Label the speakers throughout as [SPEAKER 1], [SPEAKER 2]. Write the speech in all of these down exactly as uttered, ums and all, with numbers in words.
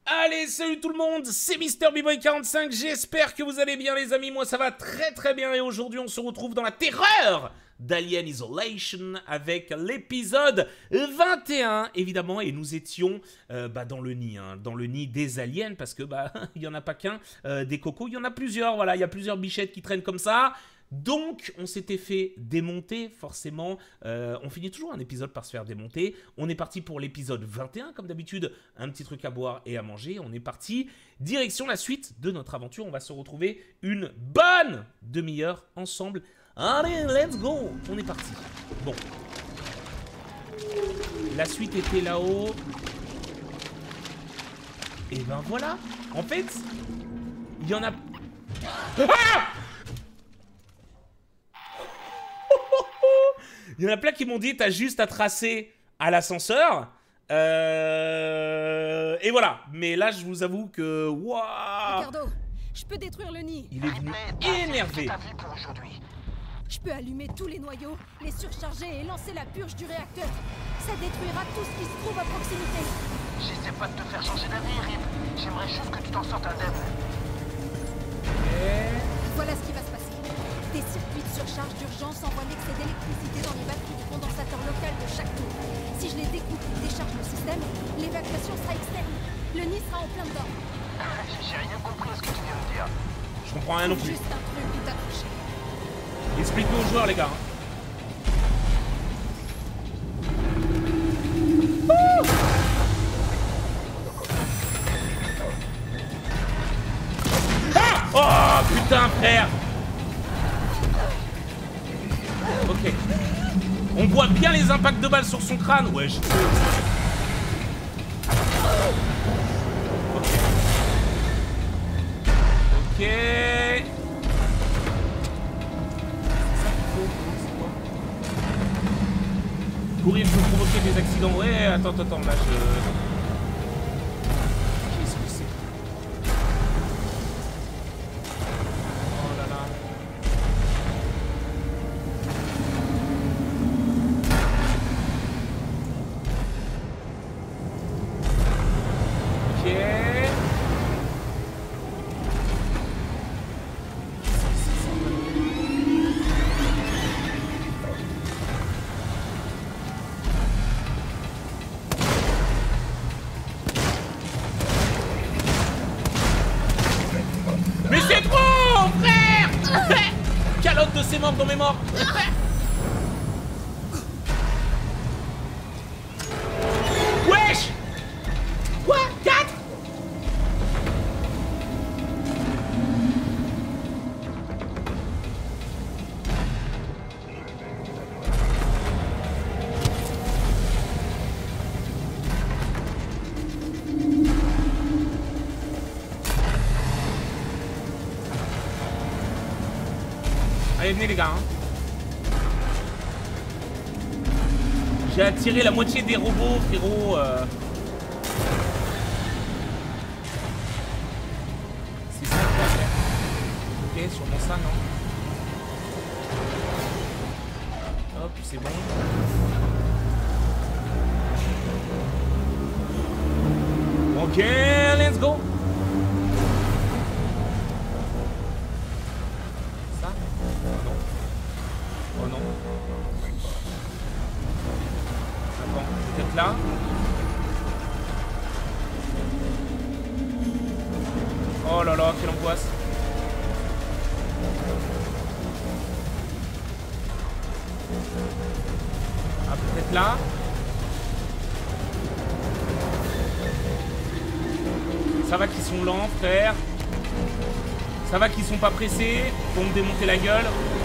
[SPEAKER 1] Allez, salut tout le monde, c'est Mister B-Boy quarante-cinq, j'espère que vous allez bien les amis, moi ça va très très bien et aujourd'hui on se retrouve dans la terreur d'Alien Isolation avec l'épisode vingt et un évidemment et nous étions euh, bah, dans le nid, hein, dans le nid des aliens parce que bah il n'y en a pas qu'un, euh, des cocos, il y en a plusieurs, voilà, il y a plusieurs bichettes qui traînent comme ça. Donc, on s'était fait démonter, forcément. Euh, on finit toujours un épisode par se faire démonter. On est parti pour l'épisode vingt et un, comme d'habitude. Un petit truc à boire et à manger. On est parti. Direction la suite de notre aventure. On va se retrouver une bonne demi-heure ensemble. Allez, let's go! On est parti. Bon. La suite était là-haut. Et ben voilà. En fait, il y en a... Ah! Il y en a plein qui m'ont dit, t'as juste à tracer à l'ascenseur. Euh... Et voilà. Mais là, je vous avoue que... Waouh!
[SPEAKER 2] Ricardo, je peux détruire le nid.
[SPEAKER 1] Il est venu énervé.
[SPEAKER 2] Je peux allumer tous les noyaux, les surcharger et lancer la purge du réacteur. Ça détruira tout ce qui se trouve à proximité.
[SPEAKER 3] J'essaie pas de te faire changer d'avis, Rip. J'aimerais juste que tu t'en sortes indemne.
[SPEAKER 1] Et...
[SPEAKER 2] Voilà ce qui va se passer. Des circuits de surcharge d'urgence envoient l'excès d'électricité dans les batteries du condensateur local de chaque tour. Si je les découpe et décharge le système, l'évacuation sera externe. Le nid sera en plein dedans.
[SPEAKER 3] J'ai rien compris à ce que tu viens de dire.
[SPEAKER 1] Je comprends rien non plus.
[SPEAKER 2] Juste un truc qui t'a touché.
[SPEAKER 1] Explique-le aux joueurs, les gars. Ah! Oh, putain, frère! Ok. On voit bien les impacts de balles sur son crâne. Ouais, je... Ok. Ok. Courir peut provoquer des accidents. Ouais, attends, attends, attends, là je... Qu'est-ce que c'est? Oh là là. Ok. Mais c'est trop, frère! Calotte de ses morts dans mes morts. Wesh! Quoi? Quatre? Allez, venez les gars. Hein. J'ai attiré la moitié des robots, frérot. Euh... C'est ça qu'il va faire. Ok, sûrement ça, non? Hop, c'est bon. Ok, let's go. Ça? Oh non. Oh non. Attends, peut-être là. Oh là là, quelle angoisse. Ah, peut-être là. Ça va qu'ils sont lents, frère. Ça va qu'ils sont pas pressés pour me démonter la gueule.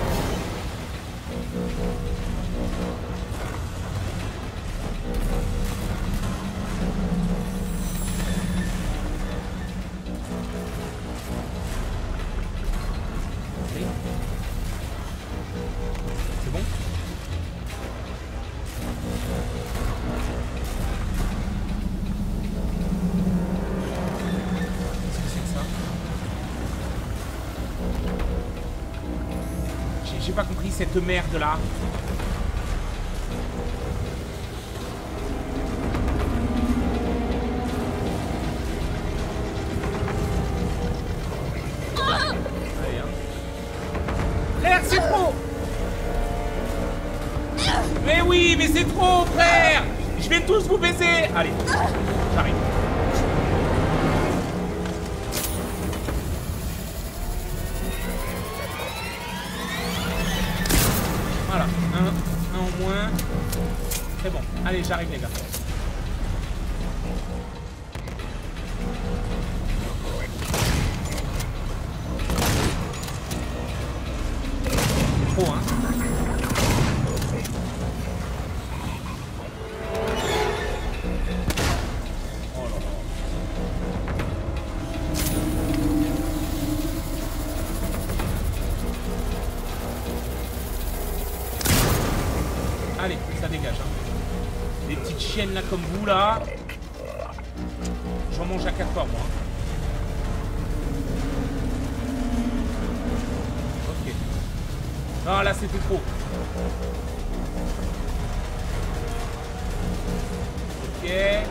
[SPEAKER 1] C'est bon? Qu'est-ce que c'est que ça? J'ai pas compris cette merde là. Oh frère, je vais tous vous baiser. Allez, j'arrive. Voilà, un, un en moins. C'est bon, allez, j'arrive les gars. Trop, hein. Oh là là. Allez, ça dégage, hein. Des petites chiennes là comme vous là. J'en mange à quatre fois moi. Ok. Non là c'était trop. Ok.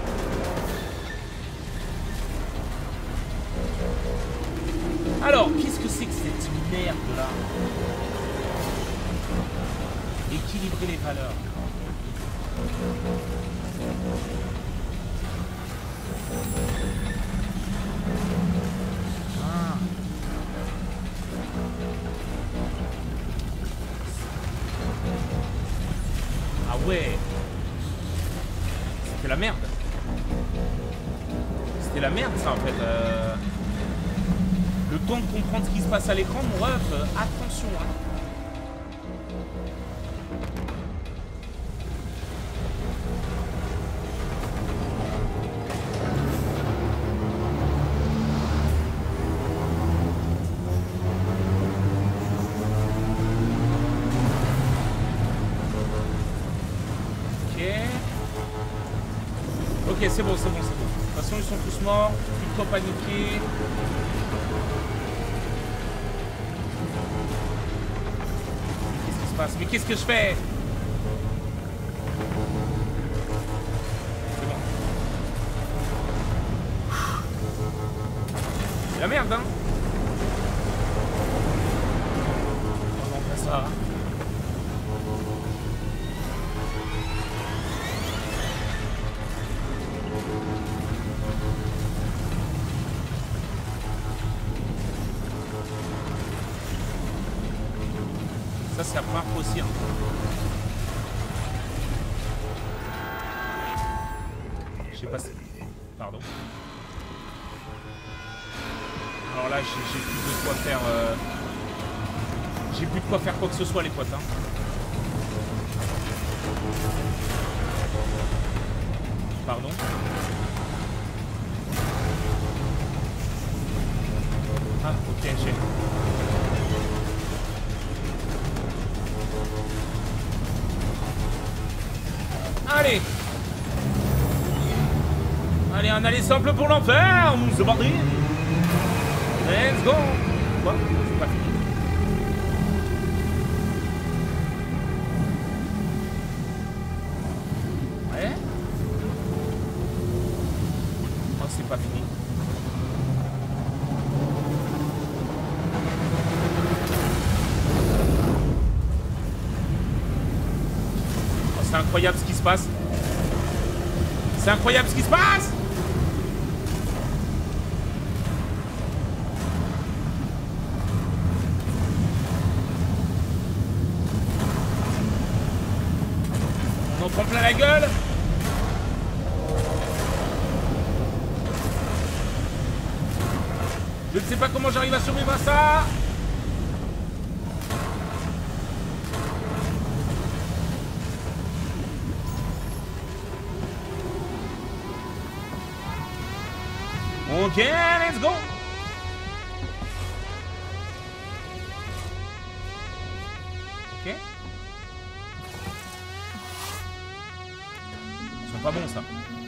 [SPEAKER 1] Alors, qu'est-ce que c'est que cette merde là? Équilibrer les valeurs. Ah. Ah ouais. C'était la merde. C'était la merde ça en fait. Euh... Le temps de comprendre ce qui se passe à l'écran, mon ref, euh, attention hein. Ok, c'est bon, c'est bon, c'est bon. De toute façon, ils sont tous morts. Plus de quoi paniquer. Qu'est-ce qui se passe? Mais qu'est-ce que je fais? C'est bon. C'est la merde, hein? On en fait ça, hein? Ça c'est la première fois aussi hein. Je sais pas si... Pardon. Alors là j'ai plus de quoi faire euh... J'ai plus de quoi faire quoi que ce soit les potes hein. Pardon. Ah ok j'ai... Allez. Allez, un aller simple pour l'enfer. C'est parti. Let's go. Quoi? C'est pas fini. Ouais. Oh, c'est pas fini. C'est incroyable ce qui se passe. C'est incroyable ce qui se passe. On en prend plein la gueule. Je ne sais pas comment j'arrive à survivre à ça. Ok, let's go. Ok. Ils sont pas bons ça.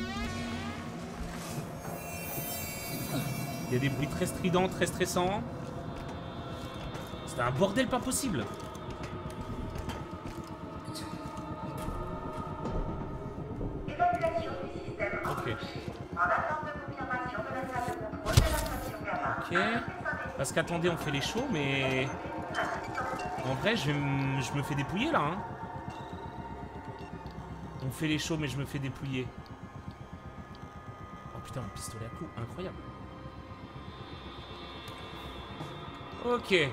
[SPEAKER 1] Il y a des bruits très stridents, très stressants. C'était un bordel pas possible. Ok. Ok. Parce qu'attendez, on fait les shows, mais... En vrai, je, vais je me fais dépouiller, là. Hein. On fait les shows, mais je me fais dépouiller. Oh putain, un pistolet à clous, incroyable. Ok.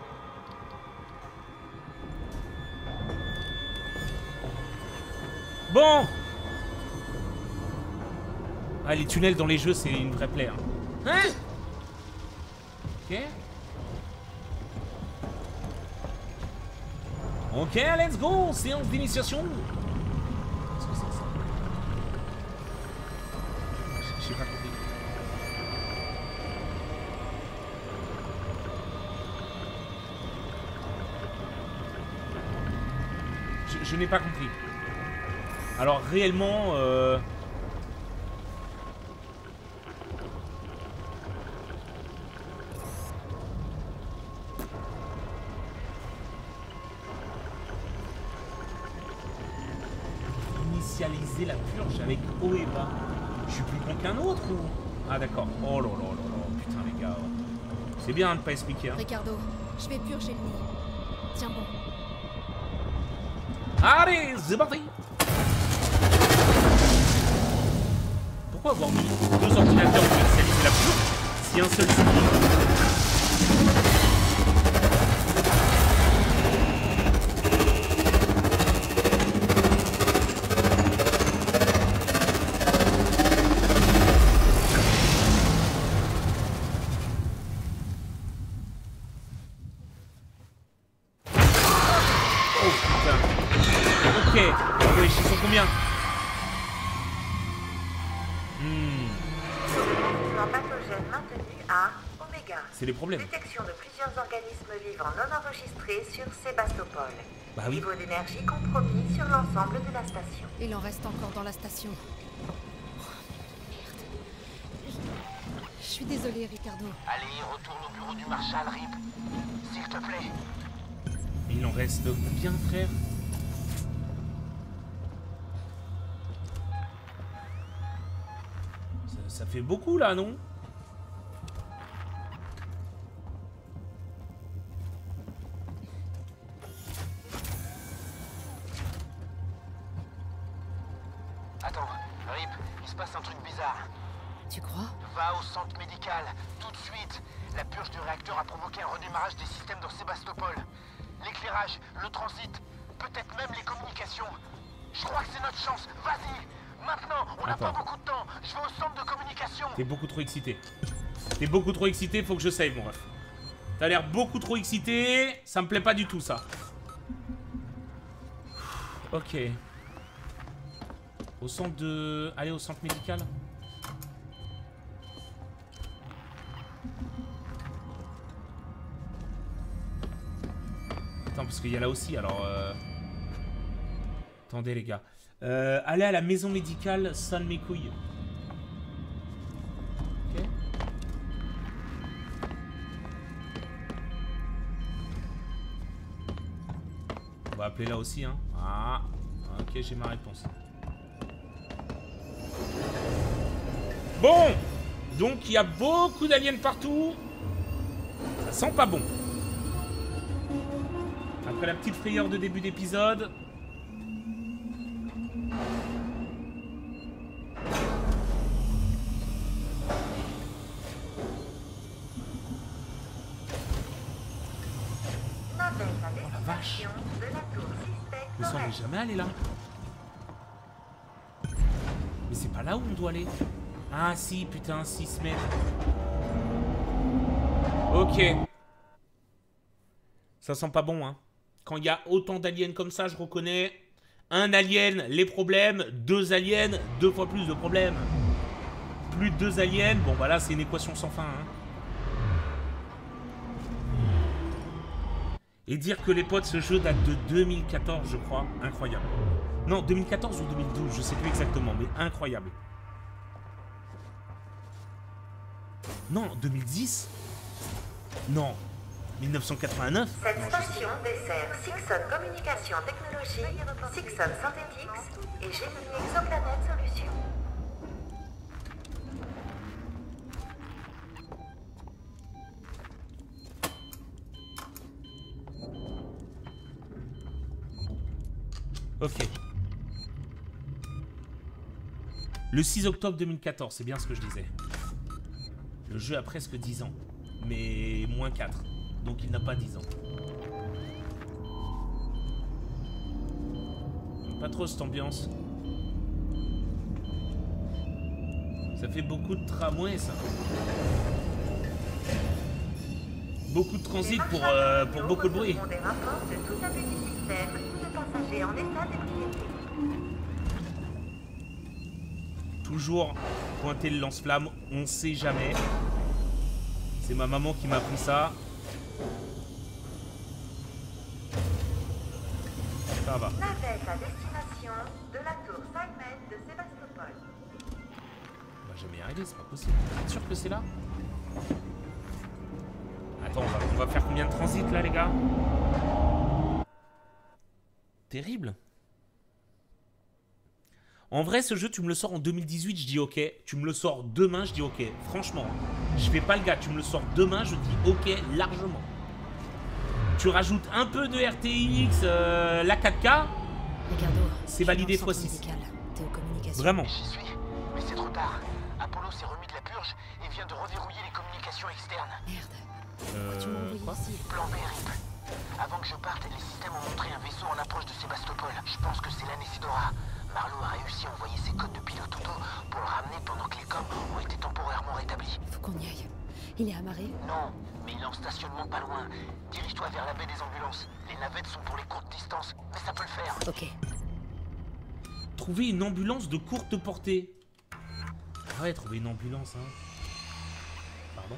[SPEAKER 1] Bon. Ah, les tunnels dans les jeux, c'est une vraie plaie. Hein, hein. Ok. Ok, let's go. Séance d'initiation. Qu'est-ce que c'est ça? J'ai pas compris. Je, je n'ai pas compris. Alors réellement... Euh... Initialiser la purge avec O et bas. Je suis plus con qu'un autre ou... Ah d'accord. Oh là là là là. Putain les gars. C'est bien de ne pas expliquer. Hein.
[SPEAKER 2] Ricardo, je vais purger le nid. Tiens bon.
[SPEAKER 1] Allez, c'est parti. Pourquoi avoir mis deux ordinateurs pour initialiser la purge si un seul suffit? C'est les problèmes.
[SPEAKER 4] Détection de plusieurs organismes vivants non enregistrés sur Sébastopol.
[SPEAKER 1] Bah oui.
[SPEAKER 4] Niveau d'énergie compromis sur l'ensemble de la station.
[SPEAKER 2] Il en reste encore dans la station. Oh, merde. Je... Je suis désolée, Ricardo.
[SPEAKER 3] Allez, retourne au bureau du Marshal, Rip. S'il te plaît.
[SPEAKER 1] Il en reste combien, frère? ça, ça fait beaucoup, là, non?
[SPEAKER 3] Attends, Rip, il se passe un truc bizarre.
[SPEAKER 2] Tu crois?
[SPEAKER 3] Va au centre médical, tout de suite. La purge du réacteur a provoqué un redémarrage des systèmes dans Sébastopol. L'éclairage, le transit, peut-être même les communications. Je crois que c'est notre chance, vas-y. Maintenant, on n'a pas beaucoup de temps. Je vais au centre de communication.
[SPEAKER 1] T'es beaucoup trop excité. T'es beaucoup trop excité, faut que je save, mon ref. T'as l'air beaucoup trop excité, ça me plaît pas du tout, ça. Ok. Au centre de... Allez, au centre médical. Attends, parce qu'il y a là aussi, alors... Euh... Attendez, les gars. Euh, allez à la maison médicale, sonne mes couilles. Ok. On va appeler là aussi, hein. Ah, ok, j'ai ma réponse. Bon, donc il y a beaucoup d'aliens partout. Ça sent pas bon. Après la petite frayeur de début d'épisode. Oh la vache. Mais ça on n'est jamais allé là. Mais c'est pas là où on doit aller. Ah si, putain, six mètres. Ok. Ça sent pas bon, hein. Quand il y a autant d'aliens comme ça, je reconnais. Un alien, les problèmes. Deux aliens, deux fois plus de problèmes. Plus de deux aliens. Bon, voilà, c'est une équation sans fin, hein. Et dire que les potes, ce jeu date de deux mille quatorze, je crois. Incroyable. Non, deux mille quatorze ou deux mille douze, je sais plus exactement, mais incroyable. Non, deux mille dix? Non, mille neuf cent quatre-vingt-neuf?
[SPEAKER 4] Cette station dessert Sixon Communication Technologies, Sixon Synthetics et Gemini Exoplanet Solutions.
[SPEAKER 1] Ok. Le six octobre deux mille quatorze, c'est bien ce que je disais. Le jeu a presque dix ans. Mais moins quatre. Donc il n'a pas dix ans. Pas trop cette ambiance. Ça fait beaucoup de tramway, ça. Beaucoup de transit pour, euh, pour beaucoup de bruit.
[SPEAKER 4] Des rapports de tout abus du système ou de passagers en état d'ébriété.
[SPEAKER 1] Toujours pointer le lance-flamme, on sait jamais. C'est ma maman qui m'a appris ça. Ça va.
[SPEAKER 4] Navette à destination de la tour Simon de Sébastopol.
[SPEAKER 1] On va jamais y arriver, c'est pas possible. Vous êtes sûr que c'est là? Attends, on va, on va faire combien de transit là, les gars? Terrible. En vrai, ce jeu, tu me le sors en deux mille dix-huit, je dis ok. Tu me le sors demain, je dis ok. Franchement, je fais pas le gars. Tu me le sors demain, je dis ok largement. Tu rajoutes un peu de R T X, euh, la quatre K, c'est validé fois six. Vraiment.
[SPEAKER 3] J'y suis, mais c'est trop tard. Apollo s'est remis de la purge et vient de reverrouiller les communications externes.
[SPEAKER 2] Merde.
[SPEAKER 1] Euh,
[SPEAKER 2] Tu m'as envoyé
[SPEAKER 1] quoi
[SPEAKER 2] ici.
[SPEAKER 3] Plan B, R I P. Avant que je parte, les systèmes ont montré un vaisseau en approche de Sébastopol. Je pense que c'est l'Anesidora. Marlowe a réussi à envoyer ses codes de pilote auto pour le ramener pendant que les coms ont été temporairement rétablis.
[SPEAKER 2] Faut qu'on y aille. Il est amarré?
[SPEAKER 3] Non, mais il est en stationnement pas loin. Dirige-toi vers la baie des ambulances. Les navettes sont pour les courtes distances, mais ça peut le faire.
[SPEAKER 2] Ok.
[SPEAKER 1] Trouver une ambulance de courte portée. Ah ouais, trouver une ambulance, hein. Pardon.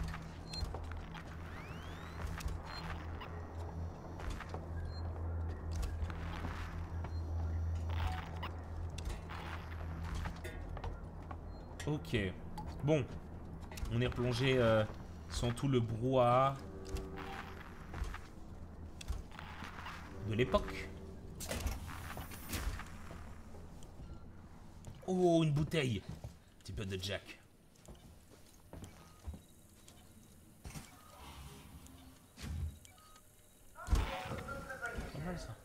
[SPEAKER 1] Ok. Bon. On est replongé euh, sans tout le brouhaha de l'époque. Oh, une bouteille. Un petit peu de Jack. Pas mal ça.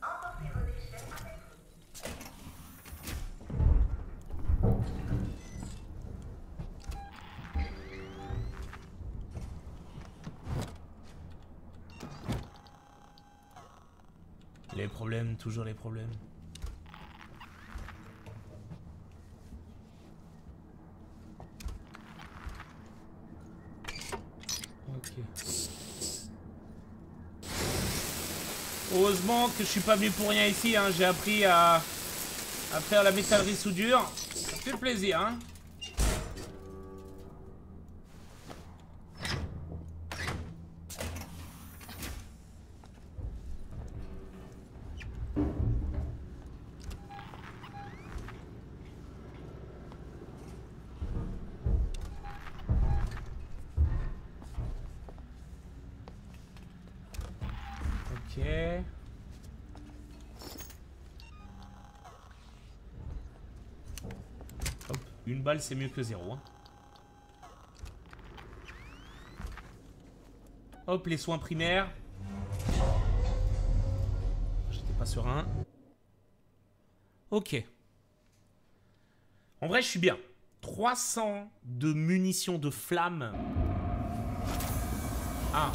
[SPEAKER 1] Les problèmes, toujours les problèmes. Ok. Heureusement que je suis pas venu pour rien ici, hein. J'ai appris à, à faire la métallerie soudure. Ça fait plaisir, hein. Ok. Hop, une balle c'est mieux que zéro. Hein. Hop, les soins primaires. J'étais pas serein. Ok. En vrai, je suis bien. trois cents de munitions de flammes. Ah.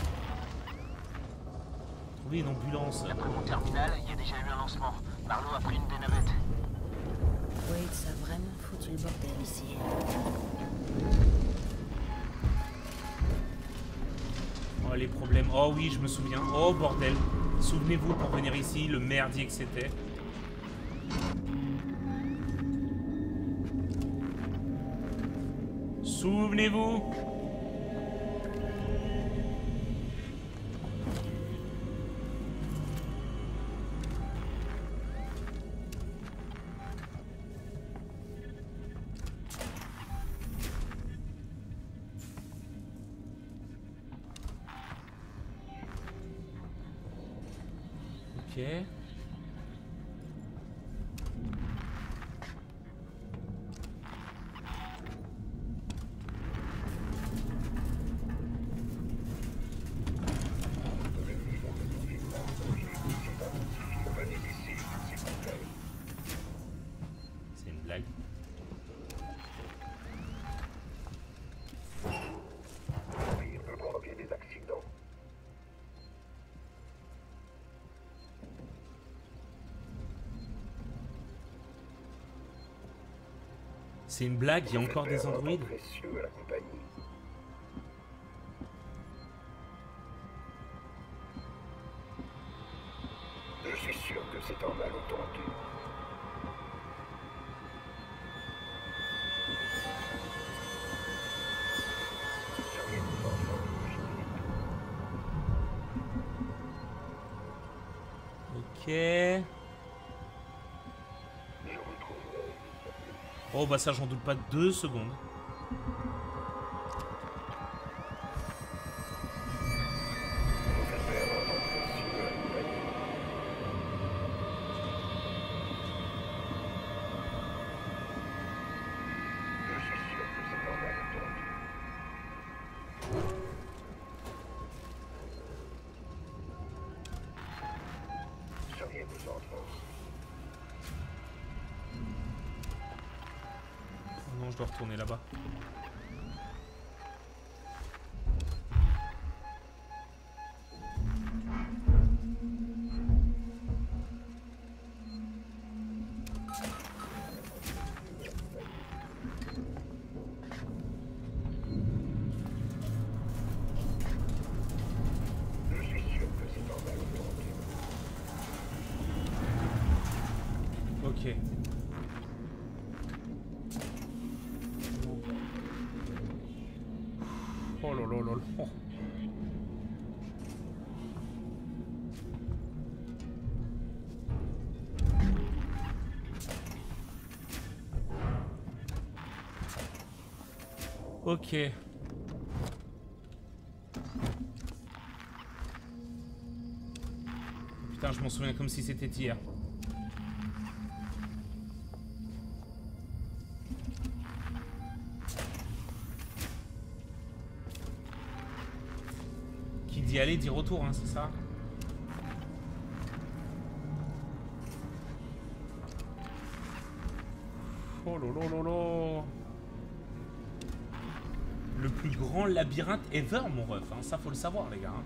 [SPEAKER 1] Trouver une ambulance.
[SPEAKER 3] Après mon terminal, il y a déjà eu un lancement. Marlowe a pris une des navettes.
[SPEAKER 2] Wade, ça a vraiment foutu le bordel ici.
[SPEAKER 1] Oh, les problèmes. Oh oui, je me souviens. Oh, bordel. Souvenez-vous, pour venir ici, le merdier que c'était. Souvenez-vous. Ok. C'est une blague. C'est une blague, il y a encore des androïdes.
[SPEAKER 5] Précieux à la compagnie. Je suis sûr que c'est un malentendu. Seriez-vous enfin
[SPEAKER 1] Ok.
[SPEAKER 5] Je retrouverai.
[SPEAKER 1] Oh bah ça j'en doute pas deux secondes.
[SPEAKER 5] Vos affaires un temps précieux à la compagnie. Je suis sûr que c'est un malentendu. Seriez-vous enfin
[SPEAKER 1] Oh non, je dois retourner là-bas.
[SPEAKER 5] Je suis sûr que c'est un malentendu.
[SPEAKER 1] Ok. Oh là là là là. Ok. Putain, je m'en souviens comme si c'était hier. Qui dit aller dit retour, hein, c'est ça? Oh là là là là. Le plus grand labyrinthe ever, mon ref, hein. Ça faut le savoir, les gars. Hein.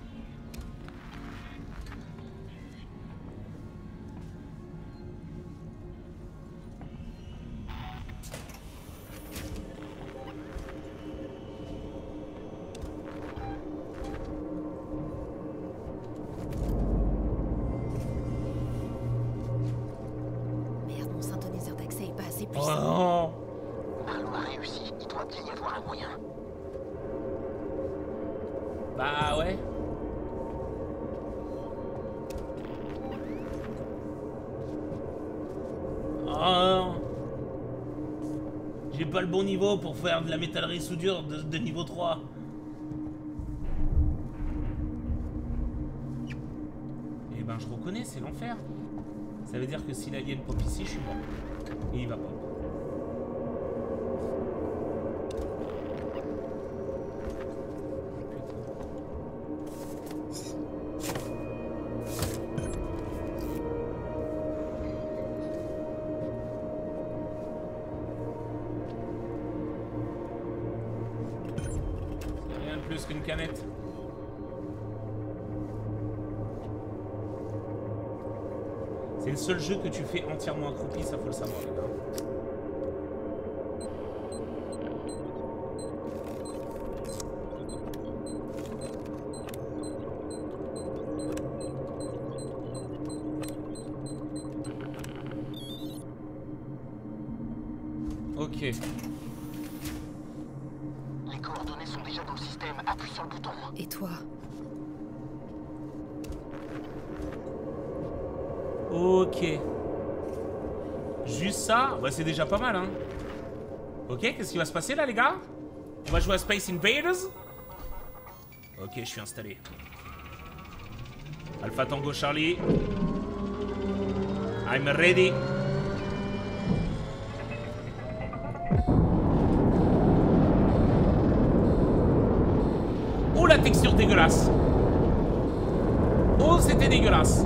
[SPEAKER 2] Merde, mon synthoniseur d'accès est pas assez
[SPEAKER 1] Oh
[SPEAKER 2] puissant.
[SPEAKER 1] non.
[SPEAKER 3] Marlowe a réussi, il doit bien y avoir un moyen.
[SPEAKER 1] Bah ouais. Oh. J'ai pas le bon niveau pour faire de la métallerie soudure de, de niveau trois. Eh ben je reconnais, c'est l'enfer. Ça veut dire que si l'alien pop ici, je suis mort. Et il va pop. Rien de plus qu'une canette. C'est le seul jeu que tu fais entièrement accroupi, ça faut le savoir, les gars. Ok.
[SPEAKER 3] Les coordonnées sont déjà dans le système, appuie sur le bouton.
[SPEAKER 2] Et toi?
[SPEAKER 1] Ok. Juste ça, bah c'est déjà pas mal, hein. Ok, qu'est-ce qui va se passer là, les gars? On va jouer à Space Invaders? Ok, je suis installé. Alpha Tango Charlie. I'm ready. Oh, la texture dégueulasse. Oh, c'était dégueulasse.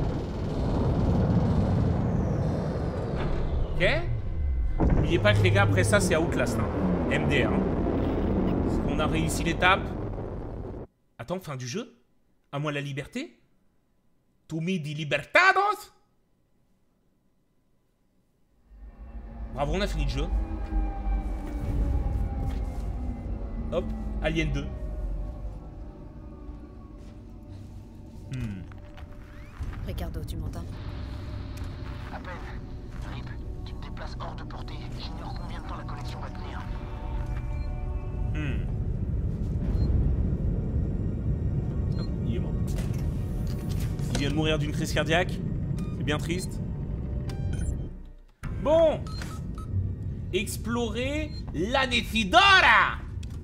[SPEAKER 1] Ok. N'oubliez pas que les gars, après ça, c'est Outlast. Hein. M D R. Hein. Est-ce qu'on a réussi l'étape? Attends, fin du jeu? À moi la liberté? Tu me di libertados? Bravo, on a fini le jeu. Hop, Alien deux. Hmm.
[SPEAKER 2] Ricardo, tu m'entends?
[SPEAKER 3] À peine. Rip, tu te déplaces hors de portée. J'ignore combien de temps la connexion va tenir.
[SPEAKER 1] Hmm. Hop, il est mort. Il vient de mourir d'une crise cardiaque. C'est bien triste. Bon. Explorer l'Anesidora.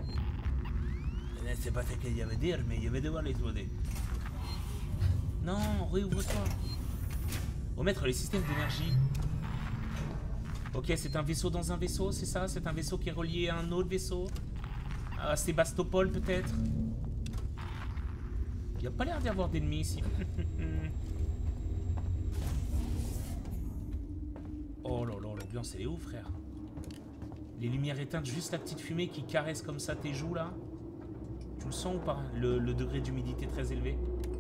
[SPEAKER 1] C'est pas ce qu'il y avait à dire, mais je vais devoir l'exploder. Non, réouvre-toi. Remettre les systèmes d'énergie. Ok, c'est un vaisseau dans un vaisseau, c'est ça? C'est un vaisseau qui est relié à un autre vaisseau? À Sébastopol, peut-être? Il n'y a pas l'air d'y avoir d'ennemis ici. Oh là là, l'ambiance elle est ouf, frère. Les lumières éteintes, juste la petite fumée qui caresse comme ça tes joues là. Tu le sens ou pas? Le, le degré d'humidité très élevé.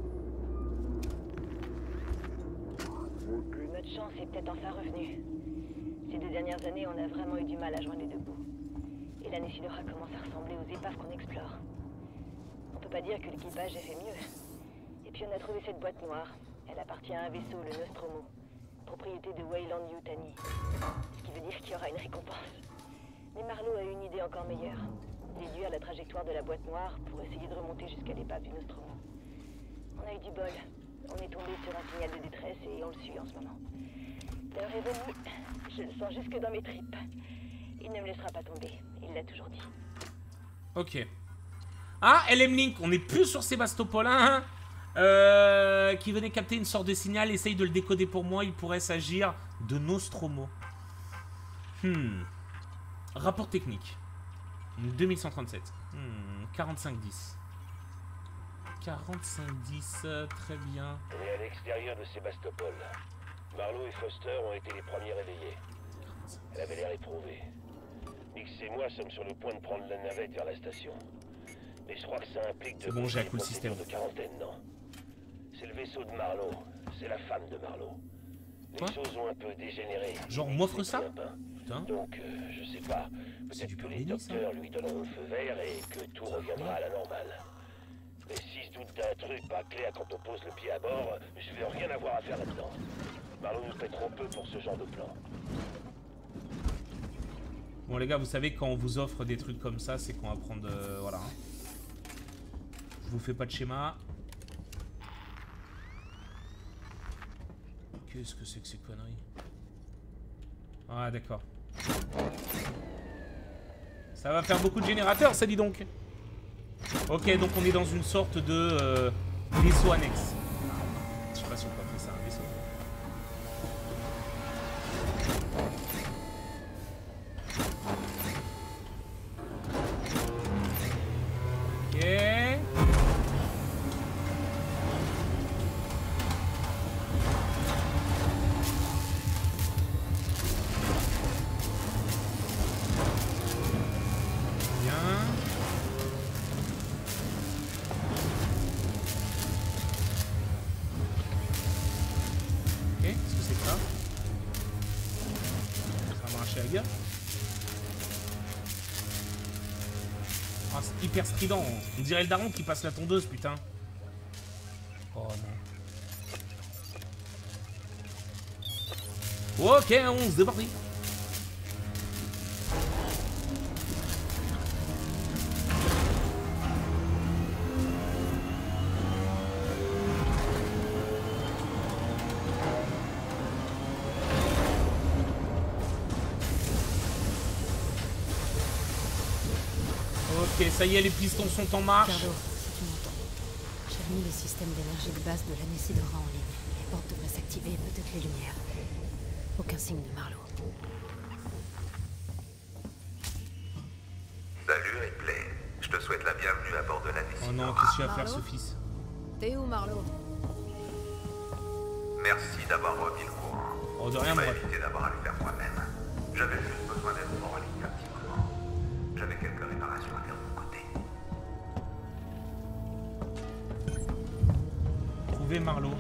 [SPEAKER 6] Notre chance est peut-être enfin revenue. Ces deux dernières années, on a vraiment eu du mal à joindre les deux bouts. Et l'Anesidora commence à ressembler aux épaves qu'on explore. On peut pas dire que l'équipage ait fait mieux. Et puis on a trouvé cette boîte noire. Elle appartient à un vaisseau, le Nostromo, propriété de Weyland Yutani. Ce qui veut dire qu'il y aura une récompense. Mais Marlowe a une idée encore meilleure. Déduire la trajectoire de la boîte noire pour essayer de remonter jusqu'à l'épave du Nostromo. On a eu du bol. On est tombé sur un signal de détresse et on le suit en ce moment. L'heure est venue. Je le sens jusque dans mes tripes. Il ne me laissera pas tomber. Il l'a toujours dit.
[SPEAKER 1] Ok. Ah, L M Link, on n'est plus sur Sébastopol, hein, euh, qui venait capter une sorte de signal. Essaye de le décoder pour moi. Il pourrait s'agir de Nostromo. Hmm. Rapport technique. deux mille cent trente-sept. Hmm. quarante-cinq dix. quarante-cinq dix, euh, très bien.
[SPEAKER 5] On est à l'extérieur de Sébastopol. Marlowe et Foster ont été les premiers réveillés. Elle avait l'air éprouvée. Nix et moi sommes sur le point de prendre la navette vers la station. Mais je crois que ça implique de...
[SPEAKER 1] C'est bon, j'ai un coup le système.
[SPEAKER 5] De quarantaine, non. C'est le vaisseau de Marlowe. C'est la femme de Marlowe. Les
[SPEAKER 1] Quoi?
[SPEAKER 5] choses ont un peu dégénéré.
[SPEAKER 1] Genre, on m'offre ça? Putain.
[SPEAKER 5] Donc, euh, je sais pas. Peut-être que les docteurs lui donneront le feu vert et que tout reviendra à la normale. Mais si je doute d'un truc pas clair quand on pose le pied à bord, je vais rien avoir à faire là-dedans. Marlowe nous paie trop peu pour ce genre de plan.
[SPEAKER 1] Bon les gars, vous savez quand on vous offre des trucs comme ça, c'est qu'on va prendre... Euh, voilà. Je vous fais pas de schéma. Qu'est-ce que c'est que ces conneries? Ah d'accord. Ça va faire beaucoup de générateurs, ça dit donc. Ok, donc on est dans une sorte de euh, vaisseau annexe. Je sais pas si on peut appeler ça un vaisseau. Ok. Ah, c'est hyper strident. On dirait le daron qui passe la tondeuse, putain. Oh non. Ok, onze, c'est parti. Ok, ça y est, les pistons sont en marche.
[SPEAKER 2] Ricardo, si tu m'entends, j'ai remis le système d'énergie de base de l'Anesidora en ligne. Les portes devraient s'activer, peut-être les lumières. Aucun signe de Marlowe.
[SPEAKER 7] Salut Ripley, je te souhaite la bienvenue à bord de l'Anesidora.
[SPEAKER 1] Oh non, qu'est-ce qu'il va faire
[SPEAKER 2] Marlowe
[SPEAKER 1] ce fils?
[SPEAKER 2] T'es où, Marlowe?
[SPEAKER 7] Merci d'avoir remis le courant.
[SPEAKER 1] Oh, de rien,
[SPEAKER 7] Tu m'as
[SPEAKER 1] bref.
[SPEAKER 7] évité d'avoir à le faire moi-même. J'avais juste besoin d'être en ligne un petit moment. J'avais quelques réparations à faire de mon côté.
[SPEAKER 1] Trouver Marlowe.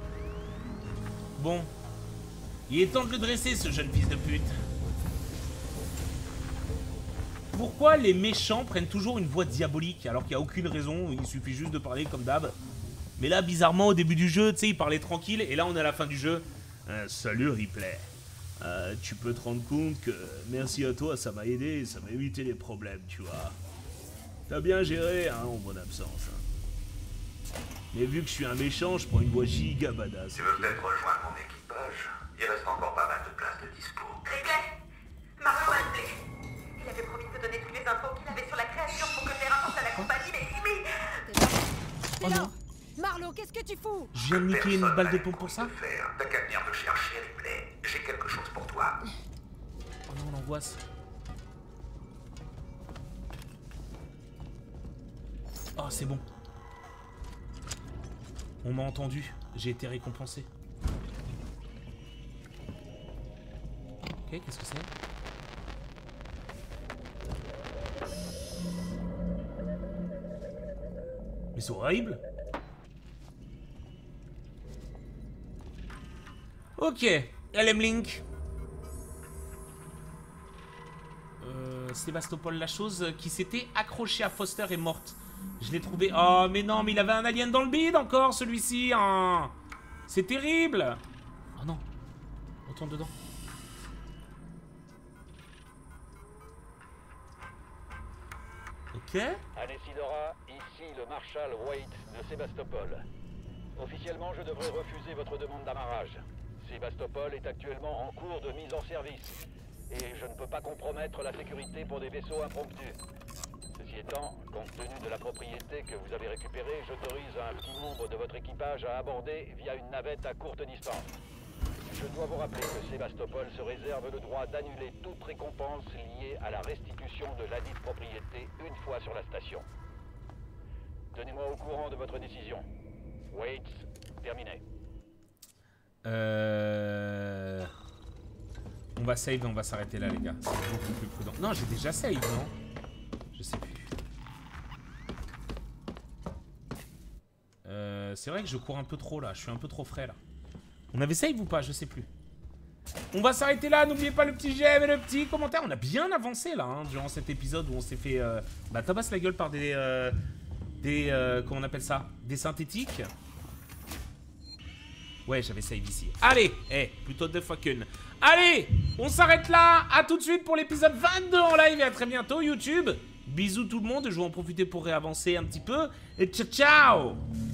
[SPEAKER 1] Bon. Il est temps de le dresser, ce jeune fils de pute. pourquoi les méchants prennent toujours une voix diabolique alors qu'il n'y a aucune raison, il suffit juste de parler comme d'hab. Mais là, bizarrement, au début du jeu, tu sais, il parlait tranquille, et là, on est à la fin du jeu. Euh, salut Ripley. Euh, tu peux te rendre compte que merci à toi, ça m'a aidé, ça m'a évité les problèmes, tu vois. T'as bien géré, hein, en mon absence. Hein. Mais vu que je suis un méchant, je prends une voix giga badass.
[SPEAKER 7] Tu veux peut-être rejoindre mon équipage? Il reste encore pas mal de place de dispo.
[SPEAKER 4] Ripley, Marlowe a appelé. Il avait promis de te donner toutes les infos qu'il avait sur la création pour que je les rapporte à la compagnie, mais... mais...
[SPEAKER 1] Oh non.
[SPEAKER 2] Marlowe, qu'est-ce que tu fous?
[SPEAKER 1] Je viens de niquer une balle de pompe pour ça?
[SPEAKER 7] T'as qu'à venir me chercher, Ripley. J'ai quelque chose pour toi.
[SPEAKER 1] Oh non, l'angoisse. Oh, c'est bon. On m'a entendu. J'ai été récompensé. Ok, qu'est-ce que c'est? Mais c'est horrible. Ok, L M Link. Euh, Sébastopol, la chose qui s'était accrochée à Foster est morte. Je l'ai trouvé... Oh, mais non, mais il avait un alien dans le bide encore, celui-ci. Hein. C'est terrible. Oh non. Retourne dedans. Ok.
[SPEAKER 5] Anessidora, ici le Marshal Waite de Sébastopol. Officiellement, je devrais refuser votre demande d'amarrage. Sébastopol est actuellement en cours de mise en service. Et je ne peux pas compromettre la sécurité pour des vaisseaux impromptus. Ceci étant, compte tenu de la propriété que vous avez récupérée, j'autorise un petit nombre de votre équipage à aborder via une navette à courte distance. Je dois vous rappeler que Sébastopol se réserve le droit d'annuler toute récompense liée à la restitution de ladite propriété une fois sur la station. Tenez-moi au courant de votre décision. Waits, terminé.
[SPEAKER 1] Euh... On va save et on va s'arrêter là, les gars. C'est beaucoup plus prudent. Non, j'ai déjà save, non? Je sais plus. Euh, c'est vrai que je cours un peu trop, là. Je suis un peu trop frais, là. On avait save ou pas? Je sais plus. On va s'arrêter là. N'oubliez pas le petit j'aime et le petit commentaire. On a bien avancé, là, hein, durant cet épisode où on s'est fait... Euh, bah, tabasse la gueule par des... Euh, des... Euh, comment on appelle ça? Des synthétiques. Ouais, j'avais save ici. Allez, eh, plutôt deux fois qu'une. Allez, on s'arrête là. À tout de suite pour l'épisode vingt-deux en live et à très bientôt YouTube. Bisous tout le monde, je vais en profiter pour réavancer un petit peu. Et ciao, ciao.